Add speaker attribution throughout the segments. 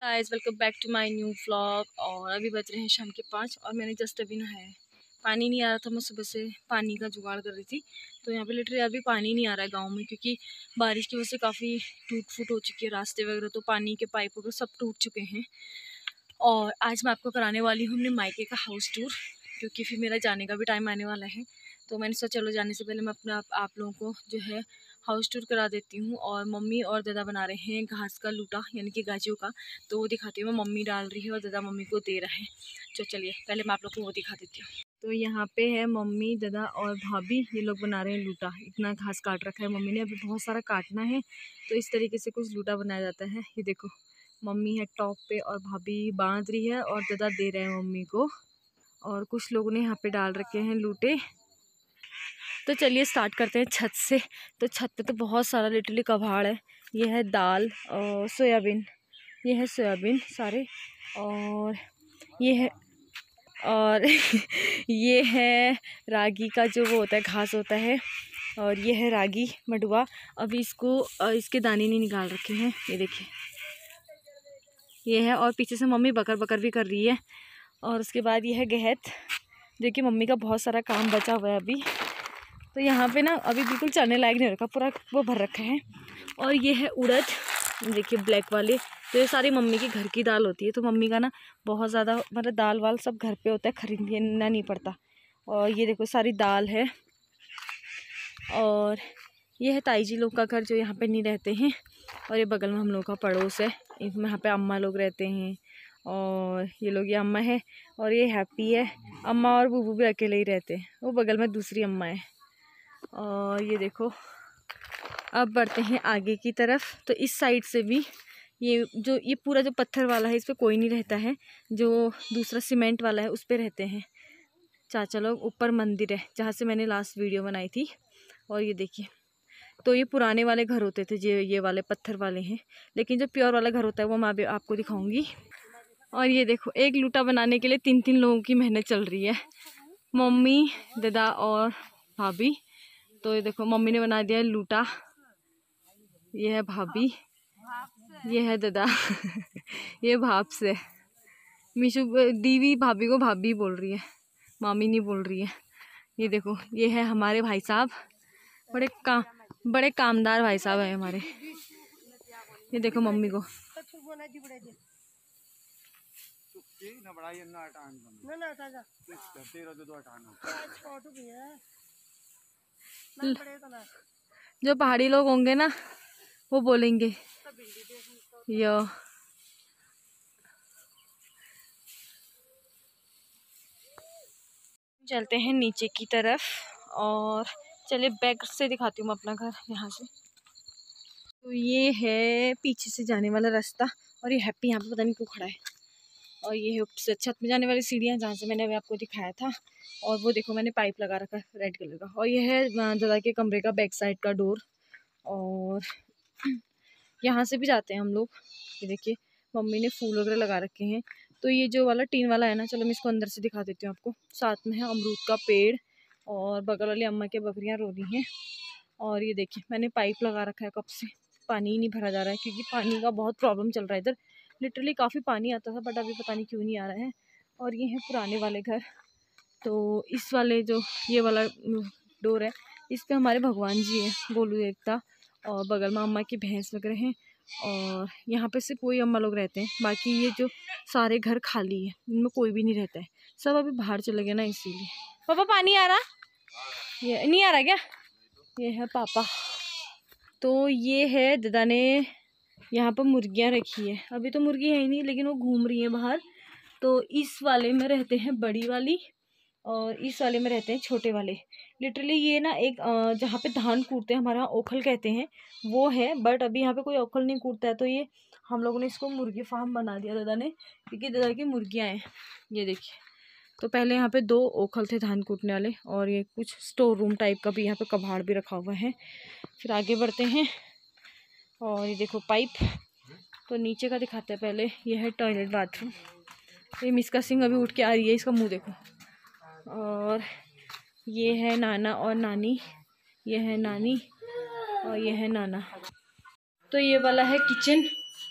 Speaker 1: Guys welcome back to my new vlog. और अभी बज रहे हैं शाम के 5 और मैंने जस्ट अभी नहाया है। पानी नहीं आ रहा था, मैं सुबह से पानी का जुगाड़ कर रही थी। तो यहाँ पे लिटरली अभी पानी नहीं आ रहा है गांव में, क्योंकि बारिश की वजह से काफ़ी टूट फूट हो चुकी है रास्ते वगैरह, तो पानी के पाइप वगैरह सब टूट चुके हैं। और आज मैं आपको कराने वाली हूँ अपने मायके का हाउस टूर, क्योंकि फिर मेरा जाने का भी टाइम आने वाला है। तो मैंने सोचा चलो जाने से पहले मैं अपना आप लोगों को जो है हाउस टूर करा देती हूँ। और मम्मी और दादा बना रहे हैं घास का लूटा, यानी कि गाजों का। तो वो दिखाती हूँ, मैं मम्मी डाल रही है और दादा मम्मी को दे रहा है। तो चलिए पहले मैं आप लोग को वो दिखा देती हूँ। तो यहाँ पे है मम्मी, दादा और भाभी, ये लोग बना रहे हैं लूटा। इतना घास काट रखा है मम्मी ने, अभी बहुत सारा काटना है। तो इस तरीके से कुछ लूटा बनाया जाता है। ये देखो मम्मी है टॉप पे और भाभी बांध रही है और दादा दे रहे हैं मम्मी को। और कुछ लोगों ने यहाँ पे डाल रखे हैं लूटे। तो चलिए स्टार्ट करते हैं छत से। तो छत पे तो बहुत सारा लिटरली कबाड़ है। ये है दाल और सोयाबीन, ये है सोयाबीन सारे, और ये है और ये है रागी का जो वो होता है, घास होता है। और ये है रागी मडुआ। अभी इसको इसके दाने नहीं निकाल रखे हैं, ये देखिए ये है। और पीछे से मम्मी बकर बकर भी कर रही है। और उसके बाद ये है गहत, जो कि मम्मी का बहुत सारा काम बचा हुआ है अभी। तो यहाँ पे ना अभी बिल्कुल चलने लायक नहीं रखा, पूरा वो भर रखा है। और ये है उड़द, देखिए ब्लैक वाले। तो ये सारी मम्मी की घर की दाल होती है। तो मम्मी का ना बहुत ज़्यादा मतलब दाल वाल सब घर पे होता है, खरीदना नहीं पड़ता। और ये देखो सारी दाल है। और ये है ताई जी लोग का घर, जो यहाँ पे नहीं रहते हैं। और ये बगल में हम लोग का पड़ोस है, यहाँ पे अम्मा लोग रहते हैं। और ये लोग, ये अम्मा है और ये हैप्पी है। अम्मा और बूबू भी अकेले ही रहते हैं, वो बगल में दूसरी अम्मा है। और ये देखो अब बढ़ते हैं आगे की तरफ। तो इस साइड से भी ये पूरा जो पत्थर वाला है इस पर कोई नहीं रहता है, जो दूसरा सीमेंट वाला है उस पर रहते हैं चाचा लोग। ऊपर मंदिर है जहाँ से मैंने लास्ट वीडियो बनाई थी। और ये देखिए, तो ये पुराने वाले घर होते थे, जो ये वाले पत्थर वाले हैं। लेकिन जो प्योर वाला घर होता है वो मैं अभी आपको दिखाऊंगी। और ये देखो एक लूटा बनाने के लिए 3-3 लोगों की मेहनत चल रही है, मम्मी, दादा और भाभी। तो ये देखो मम्मी ने बना दिया है लूटा, ये है भाभी, ये है दादा ये भाप से मीशु दीदी भाभी को भाभी बोल रही है, मामी नहीं बोल रही है। ये देखो ये है हमारे भाई साहब, बड़े कामदार भाई साहब है हमारे। ये देखो मम्मी को। जो पहाड़ी लोग होंगे ना वो बोलेंगे यो। चलते हैं नीचे की तरफ और चलिए बैक से दिखाती हूँ मैं अपना घर यहाँ से। तो ये है पीछे से जाने वाला रास्ता। और ये हैप्पी यहाँ पे पता नहीं क्यों खड़ा है। और ये है छत में जाने वाली सीढ़ियाँ, जहाँ से मैंने अभी आपको दिखाया था। और वो देखो मैंने पाइप लगा रखा है रेड कलर का। और ये है दादा के कमरे का बैक साइड का डोर। और यहाँ से भी जाते हैं हम लोग। ये देखिए मम्मी ने फूल वगैरह लगा रखे हैं। तो ये जो वाला टीन वाला है ना, चलो मैं इसको अंदर से दिखा देती हूँ आपको। साथ में है अमरूद का पेड़ और बगल वाली अम्मा के बकरियाँ रो रही हैं। और ये देखिए मैंने पाइप लगा रखा है, कब से पानी ही नहीं भरा जा रहा है, क्योंकि पानी का बहुत प्रॉब्लम चल रहा है इधर। लिटरली काफ़ी पानी आता था बट अभी पता नहीं क्यों नहीं आ रहा है। और ये है पुराने वाले घर। तो इस वाले जो ये वाला डोर है, इस पे हमारे भगवान जी हैं, गोलू देवता। और बगल में अम्मा की भैंस वगैरह हैं। और यहाँ पे सिर्फ कोई अम्मा लोग रहते हैं, बाकी ये जो सारे घर खाली है, इनमें कोई भी नहीं रहता है, सब अभी बाहर चले गए ना, इसीलिए। पापा पानी आ रहा? ये नहीं आ रहा क्या? ये है पापा। तो ये है दादा ने यहाँ पर मुर्गियाँ रखी है। अभी तो मुर्गी है ही नहीं, लेकिन वो घूम रही है बाहर। तो इस वाले में रहते हैं बड़ी वाली और इस वाले में रहते हैं छोटे वाले। लिटरली ये ना एक जहाँ पे धान कूटते हैं, हमारे यहाँ ओखल कहते हैं, वो है। बट अभी यहाँ पे कोई ओखल नहीं कूटता है, तो ये हम लोगों ने इसको मुर्गी फार्म बना दिया दादा ने, क्योंकि दादा की मुर्गियाँ हैं। ये देखिए, तो पहले यहाँ पे 2 ओखल थे धान कूटने वाले। और ये कुछ स्टोर रूम टाइप का भी यहाँ पे कबाड़ भी रखा हुआ है। फिर आगे बढ़ते हैं। और ये देखो पाइप, तो नीचे का दिखाते हैं पहले। ये है टॉयलेट बाथरूम। ये मिस्का सिंह अभी उठ के आ रही है, इसका मुँह देखो। और ये है नाना और नानी, ये है नानी और ये है नाना। तो ये वाला है किचन।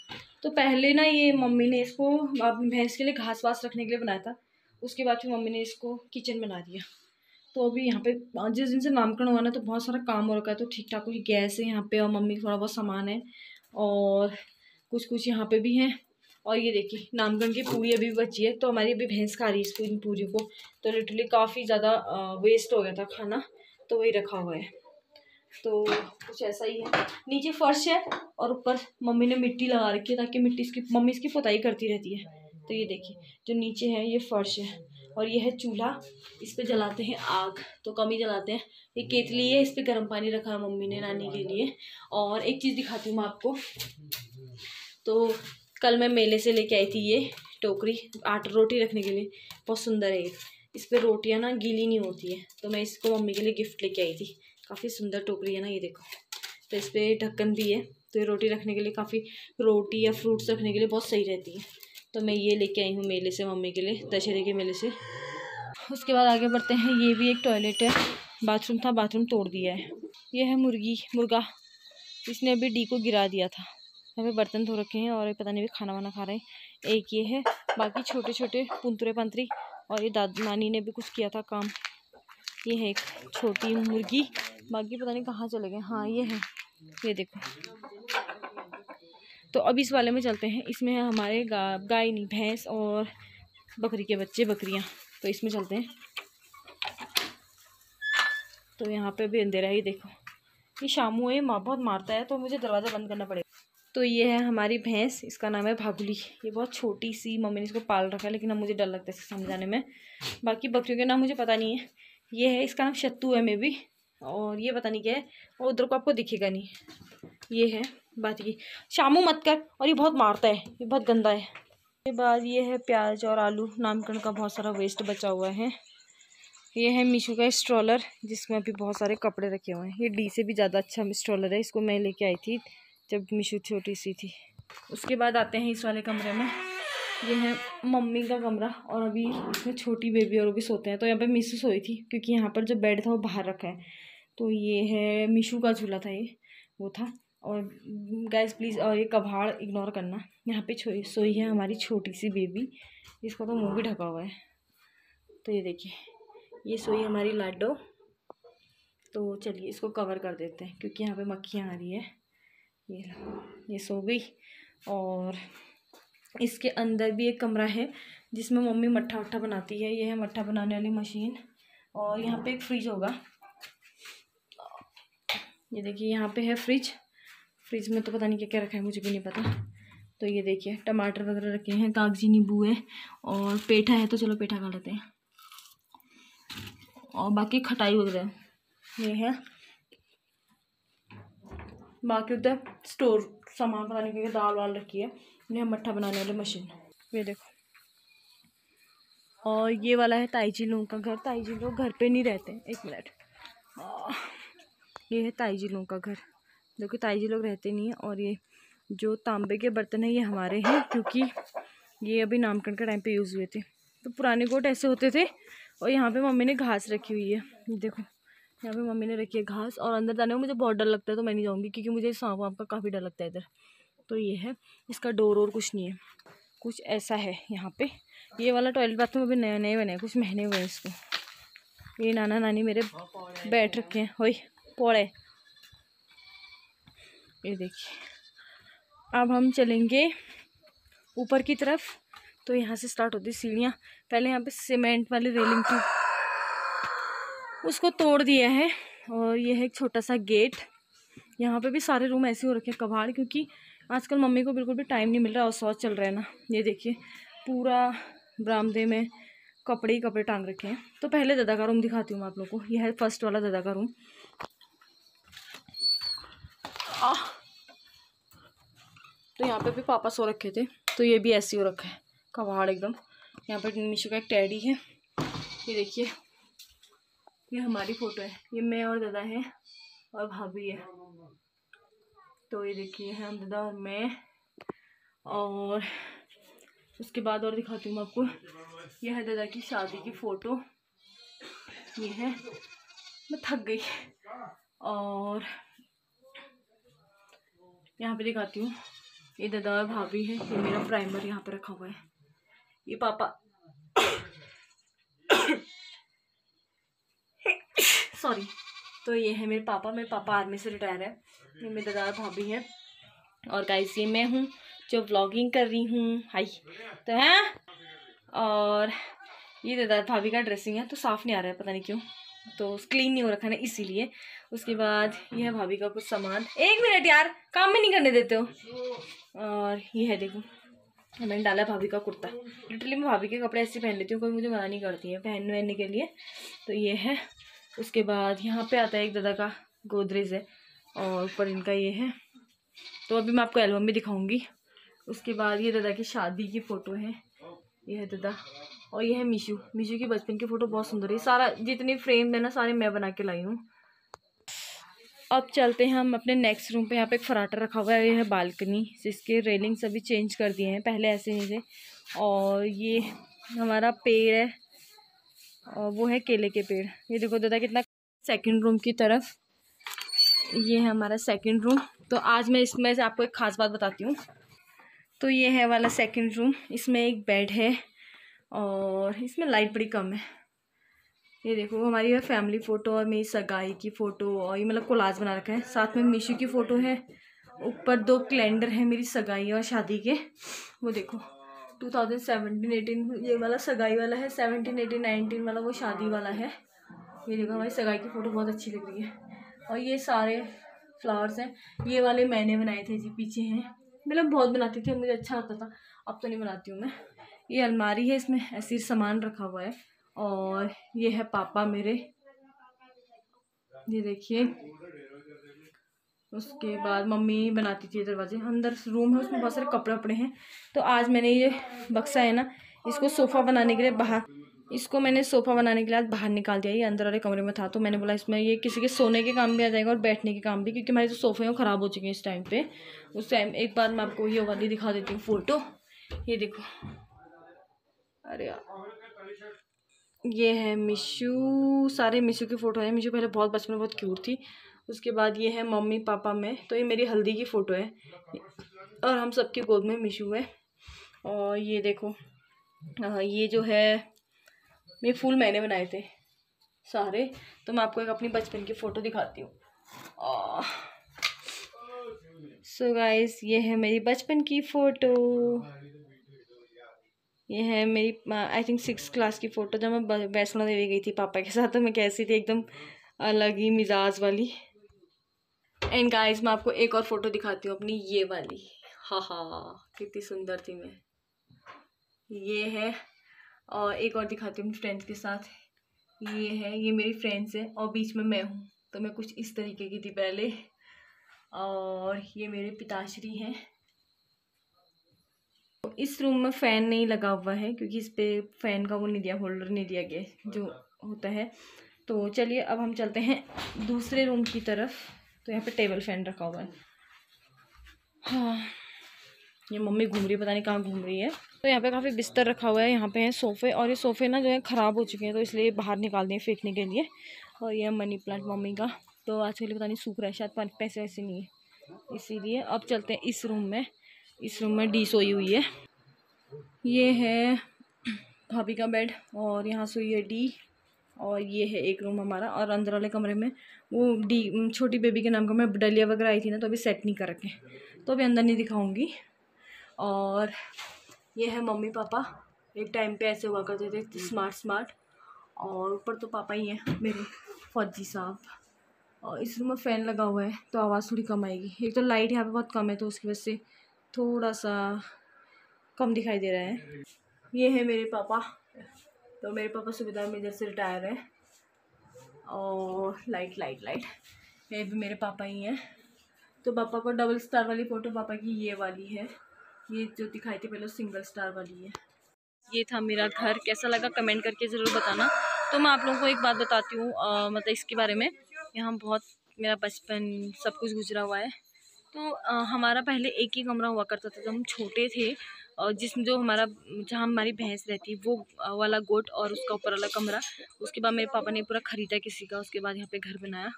Speaker 1: तो पहले ना ये मम्मी ने इसको अपनी भैंस के लिए घास वास रखने के लिए बनाया था, उसके बाद फिर मम्मी ने इसको किचन बना दिया। तो अभी यहाँ पे जिस दिन से नामकरण हुआ ना तो बहुत सारा काम हो रखा है, तो ठीक ठाक हुई गैस है यहाँ पे और मम्मी थोड़ा बहुत सामान है और कुछ कुछ यहाँ पे भी हैं। और ये देखिए नामकरण की पूरी अभी भी बची है, तो हमारी अभी भैंस खा रही है इस पूरी को। तो लिटरली काफ़ी ज़्यादा वेस्ट हो गया था खाना, तो वही रखा हुआ है। तो कुछ ऐसा ही है। नीचे फर्श है और ऊपर मम्मी ने मिट्टी लगा रखी है ताकि मम्मी इसकी पुताई करती रहती है। तो ये देखिए जो नीचे है ये फर्श है और ये है चूल्हा, इस पे जलाते हैं आग, तो कम ही जलाते हैं। ये केतली है, इस पे गर्म पानी रखा है मम्मी ने नानी के लिए। और एक चीज़ दिखाती हूँ मैं आपको, तो कल मैं मेले से लेके आई थी ये टोकरी आटा रोटी रखने के लिए, बहुत सुंदर है ये। इस पर रोटियाँ ना गीली नहीं होती है, तो मैं इसको मम्मी के लिए गिफ्ट लेके आई थी। काफ़ी सुंदर टोकरी है ना ये देखो। तो इस पर ढक्कन भी है, तो ये रोटी रखने के लिए काफ़ी, रोटी या फ्रूट्स रखने के लिए बहुत सही रहती है। तो मैं ये लेके आई हूँ मेले से मम्मी के लिए, दशहरे के मेले से। उसके बाद आगे बढ़ते हैं। ये भी एक टॉयलेट है, बाथरूम था, बाथरूम तोड़ दिया है। ये है मुर्गा, इसने अभी डी को गिरा दिया था। यहाँ पे बर्तन धो रखे हैं और पता नहीं भी खाना वाना खा रहे हैं। एक ये है, बाकी छोटे छोटे पुंतरे पंतरी, और ये दादी नानी ने भी कुछ किया था काम। ये है एक छोटी मुर्गी, बाकी पता नहीं कहाँ चले गए। हाँ ये है, ये देखो। तो अब इस वाले में चलते हैं। इसमें है हमारे गाय नहीं भैंस और बकरी के बच्चे, बकरियाँ। तो इसमें चलते हैं। तो यहाँ पे भी अंधेरा है, ये देखो। ये शामू है, बहुत मारता है, तो मुझे दरवाज़ा बंद करना पड़ेगा। तो ये है हमारी भैंस, इसका नाम है भागुली। ये बहुत छोटी सी, मम्मी ने इसको पाल रखा है, लेकिन अब मुझे डर लगता है इसको समझाने में। बाकी बकरियों के नाम मुझे पता नहीं है। ये है, इसका नाम शत्तू है मे बी, और ये पता नहीं क्या है, और उधर को आपको दिखेगा नहीं। ये है बात की, शामू मत कर, और ये बहुत मारता है, ये बहुत गंदा है। उसके बाद ये है प्याज और आलू, नामकरण का बहुत सारा वेस्ट बचा हुआ है। ये है मीशू का स्ट्रॉलर, जिसमें अभी बहुत सारे कपड़े रखे हुए हैं। ये डी से भी ज़्यादा अच्छा स्ट्रॉलर है, इसको मैं लेके आई थी जब मीशू छोटी सी थी। उसके बाद आते हैं इस वाले कमरे में। ये है मम्मी का कमरा, और अभी इसमें छोटी बेबी और वो भी सोते हैं। तो यहाँ पे मीशू सोई थी, क्योंकि यहाँ पर जो बेड था वो बाहर रखा है। तो ये है मीशू का झूला था, ये वो था। और गाइस प्लीज़, और ये कबाड़ इग्नोर करना। यहाँ पे सोई है हमारी छोटी सी बेबी, इसका तो मुँह भी ढका हुआ है। तो ये देखिए, ये सोई हमारी लाडो। तो चलिए इसको कवर कर देते हैं, क्योंकि यहाँ पे मक्खियाँ आ रही है। ये सो गई। और इसके अंदर भी एक कमरा है, जिसमें मम्मी मट्ठा वट्ठा बनाती है। ये है मट्ठा बनाने वाली मशीन। और यहाँ पे एक फ्रिज होगा, ये देखिए यहाँ पे है फ्रिज। फ्रिज में तो पता नहीं क्या क्या रखा है, मुझे भी नहीं पता। तो ये देखिए टमाटर वगैरह रखे हैं, कागजी नींबू है, और पेठा है, तो चलो पेठा खा लेते हैं। और बाकी खटाई वगैरह ये है। बाकी उधर स्टोर सामान पता नहीं क्या दाल वाल रखी है। ये मट्ठा बनाने वाली मशीन, ये देखो। और ये वाला है ताईजी लोगों का घर। ताईजी लोग घर पे नहीं रहते। एक मिनट, ये है ताईजी लोगों का घर, जो कि ताईजी लोग रहते नहीं हैं। और ये जो तांबे के बर्तन है ये हमारे हैं, क्योंकि ये अभी नामकरण के टाइम पे यूज़ हुए थे। तो पुराने कोट ऐसे होते थे। और यहाँ पे मम्मी ने घास रखी हुई है, ये देखो यहाँ पे मम्मी ने रखी है घास। और अंदर जाने में मुझे बहुत डर लगता है, तो मैं नहीं जाऊँगी, क्योंकि मुझे सांप वाप का काफ़ी डर लगता है इधर। तो ये है, इसका डोर और कुछ नहीं है, कुछ ऐसा है यहाँ पे। ये वाला टॉयलेट बाथरूम अभी नए नए बने, कुछ महीने हुए हैं इसको। ये नाना नानी मेरे बैठ रखे हैं, होई पौड़े। ये देखिए, अब हम चलेंगे ऊपर की तरफ। तो यहाँ से स्टार्ट होती सीढ़ियाँ। पहले यहाँ पे सीमेंट वाली रेलिंग थी, उसको तोड़ दिया है। और ये है एक छोटा सा गेट। यहाँ पे भी सारे रूम ऐसे हो रखे हैं कबाड़, क्योंकि आजकल मम्मी को बिल्कुल भी टाइम नहीं मिल रहा और शौच चल रहा है ना। ये देखिए पूरा बरामदे में कपड़े ही कपड़े टांग रखे हैं। तो पहले दादा का रूम दिखाती हूँ मैं आप लोगों को। यह है फर्स्ट वाला दादा का रूम। तो यहाँ पे भी पापा सो रखे थे, तो ये भी ऐसे हो रखा है कबाड़ एकदम। यहाँ पे मीशू का एक टैडी है, ये देखिए। ये हमारी फ़ोटो है, ये मैं और दादा है और भाभी है। तो ये देखिए हम दादा और मैं। और उसके बाद और दिखाती हूँ मैं आपको। यह है दादा की शादी की फ़ोटो, ये है। मैं थक गई। और यहाँ पे दिखाती हूँ, ये दादा और भाभी है। ये मेरा प्राइमर यहाँ पे रखा हुआ है। ये पापा सॉरी। तो ये है मेरे पापा आर्मी से रिटायर है। ये मेरे दादा और भाभी हैं। और गाइस ये मैं हूँ जो व्लॉगिंग कर रही हूँ। हाय तो है। और ये दादा भाभी का ड्रेसिंग है तो साफ़ नहीं आ रहा है, पता नहीं क्यों, तो क्लीन नहीं हो रखा है इसीलिए। उसके बाद ये है भाभी का कुछ सामान। 1 मिनट यार, काम में नहीं करने देते हो। और ये है देखो, मैंने डाला भाभी का कुर्ता। लिटरली मैं भाभी के कपड़े ऐसे पहन लेती हूँ, कोई मुझे मना नहीं करती है पहनने के लिए। तो ये है। उसके बाद यहाँ पे आता है एक दादा का गोदरेज है और ऊपर इनका ये है। तो अभी मैं आपको एल्बम भी दिखाऊंगी। उसके बाद ये दादा की शादी की फ़ोटो है। ये है दादा। और ये है मीशू की बचपन की फ़ोटो, बहुत सुंदर है। सारा जितनी फ्रेम है ना सारे मैं बना के लाई हूँ। अब चलते हैं हम अपने नेक्स्ट रूम पे। यहाँ पे एक फराटा रखा हुआ है। ये है बालकनी, जिसके रेलिंग्स अभी चेंज कर दिए हैं, पहले ऐसे नहीं थे। और ये हमारा पेड़ है और वो है केले के पेड़। ये देखो दादा कितना। सेकंड रूम की तरफ ये है हमारा सेकंड रूम। तो आज मैं इसमें से आपको एक ख़ास बात बताती हूँ। तो ये है वाला सेकंड रूम। इसमें एक बेड है और इसमें लाइट बड़ी कम है। ये देखो हमारी है फैमिली फ़ोटो और मेरी सगाई की फ़ोटो, और ये मतलब कोलाज बना रखा है। साथ में मीशू की फ़ोटो है। ऊपर 2 कैलेंडर है मेरी सगाई और शादी के। वो देखो 2017-18 ये वाला सगाई वाला है, 17-18-19 वाला वो शादी वाला है। ये देखो हमारी सगाई की फ़ोटो बहुत अच्छी लग रही है। और ये सारे फ्लावर्स हैं। ये वाले मैंने बनाए थे जी, पीछे हैं। मतलब बहुत बनाती थी, मुझे अच्छा आता था, अब तो नहीं बनाती हूँ मैं। ये अलमारी है, इसमें ऐसे सामान रखा हुआ है। और ये है पापा मेरे, ये देखिए। उसके बाद मम्मी बनाती थी दरवाजे। अंदर रूम है, उसमें बहुत सारे कपड़े वपड़े हैं। तो आज मैंने ये बक्सा है ना, इसको सोफ़ा बनाने के लिए आज बाहर निकाल दिया। ये अंदर वाले कमरे में था, तो मैंने बोला इसमें ये किसी के सोने के काम भी आ जाएगा और बैठने के काम भी, क्योंकि हमारे जो सोफ़े हैं वो ख़राब हो चुके हैं इस टाइम पे। उस टाइम एक बार मैं आपको ये वाली दिखा देती हूँ फ़ोटो। ये देखो, अरे यार, ये है मीशू। सारे मीशू की फ़ोटो है। मीशू पहले बहुत बचपन में बहुत क्यूट थी। उसके बाद ये है मम्मी पापा में। तो ये मेरी हल्दी की फ़ोटो है और हम सबकी गोद में मीशू है। और ये देखो, ये जो है ये फूल मैंने बनाए थे सारे। तो मैं आपको एक अपनी बचपन की फ़ोटो दिखाती हूँ। सो गाइस, ये है मेरी बचपन की फ़ोटो। ये है मेरी आई थिंक 6th क्लास की फ़ोटो, जब मैं वैष्णो देवी गई थी पापा के साथ। तो मैं कैसी थी, एकदम अलग ही मिजाज वाली। एंड गाइस मैं आपको एक और फ़ोटो दिखाती हूँ अपनी, ये वाली। हाँ कितनी सुंदर थी मैं। ये है। और एक और दिखाती हूँ फ्रेंड्स के साथ। ये है, ये मेरी फ्रेंड्स है और बीच में मैं हूँ। तो मैं कुछ इस तरीके की थी पहले। और ये मेरे पिताश्री हैं। इस रूम में फ़ैन नहीं लगा हुआ है, क्योंकि इस पे फ़ैन का वो नहीं दिया, होल्डर नहीं दिया गया जो होता है। तो चलिए अब हम चलते हैं दूसरे रूम की तरफ। तो यहाँ पे टेबल फ़ैन रखा हुआ है। हाँ, ये मम्मी घूम रही है, पता नहीं कहाँ घूम रही है। तो यहाँ पे काफ़ी बिस्तर रखा हुआ है। यहाँ पे हैं सोफ़े, और ये सोफ़े ना जो है ख़राब हो चुके हैं, तो इसलिए बाहर निकाल दिए फेंकने के लिए। और ये मनी प्लांट मम्मी का, तो आजकल पता नहीं सूख रहा है, शायद पैसे वैसे नहीं है इसीलिए। अब चलते हैं इस रूम में। इस रूम में डी सोई हुई है। ये है भाभी का बेड और यहाँ सोई है डी। और ये है एक रूम हमारा। और अंदर वाले कमरे में वो डी छोटी बेबी के नाम का मैं डलिया वगैरह आई थी ना, तो अभी सेट नहीं कर रखे, तो अभी अंदर नहीं दिखाऊंगी। और ये है मम्मी पापा, एक टाइम पे ऐसे हुआ करते थे, स्मार्ट। और ऊपर तो पापा ही हैं मेरे, फौजी साहब। और इस रूम में फ़ैन लगा हुआ है तो आवाज़ थोड़ी कम आएगी। एक तो लाइट यहाँ पे बहुत कम है, तो उसकी वजह से थोड़ा सा कम दिखाई दे रहा है। ये है मेरे पापा। तो मेरे पापा सुविधा में इधर से रिटायर है। और लाइट ये भी मेरे पापा ही हैं। तो पापा को डबल स्टार वाली फ़ोटो पापा की ये वाली है। ये जो दिखाई थी पहले सिंगल स्टार वाली है। ये था मेरा घर। कैसा लगा कमेंट करके ज़रूर बताना। तो मैं आप लोगों को एक बात बताती हूँ, मतलब इसके बारे में। यहाँ बहुत मेरा बचपन सब कुछ गुजरा हुआ है। तो हमारा पहले एक ही कमरा हुआ करता था जब हम छोटे थे, और जिसमें जो हमारा जहाँ हमारी भैंस रहती वो वाला गोट और उसका ऊपर वाला कमरा। उसके बाद मेरे पापा ने पूरा ख़रीदा किसी का, उसके बाद यहाँ पे घर बनाया।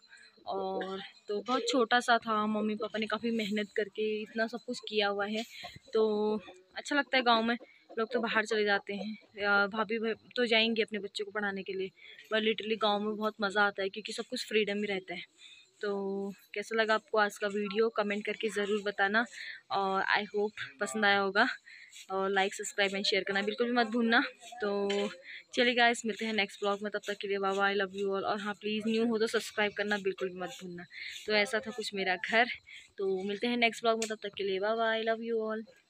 Speaker 1: और तो बहुत छोटा सा था, मम्मी पापा ने काफ़ी मेहनत करके इतना सब कुछ किया हुआ है। तो अच्छा लगता है गांव में। लोग तो बाहर चले जाते हैं या भाभी तो जाएंगे अपने बच्चों को पढ़ाने के लिए, पर लिटरली गांव में बहुत मज़ा आता है क्योंकि सब कुछ फ्रीडम ही रहता है। तो कैसा लगा आपको आज का वीडियो, कमेंट करके ज़रूर बताना, और आई होप पसंद आया होगा। और लाइक सब्सक्राइब एंड शेयर करना बिल्कुल भी मत भूलना। तो चलिए गाइस, मिलते हैं नेक्स्ट ब्लॉग में, तब तक के लिए bye bye, love you all. और हाँ, प्लीज़ न्यू हो तो सब्सक्राइब करना बिल्कुल भी मत भूलना। तो ऐसा था कुछ मेरा घर। तो मिलते हैं नेक्स्ट ब्लॉग में, तब तक के लिए bye bye, love you all.